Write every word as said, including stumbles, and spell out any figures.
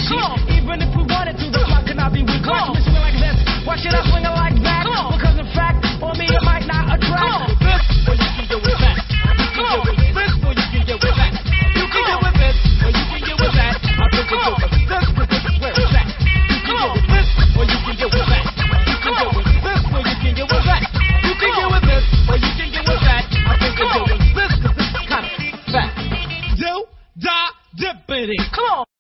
G. Even if we wanted to, the clock cannot be weak. Watch me swing like this. Why should I swing it like that? Because in fact, for me it might not attract. This, or you can get with that. You can get with this, or you can get with that. You can get with this, or you can get with that. I think it's over this, cause this is where it's at. You can get with this, or you can get with that. You can get with this, or you can get with that. You can get with this, or you can get with that. I think it's over this, cause this is kinda fat. Do, da, dippity. Come on.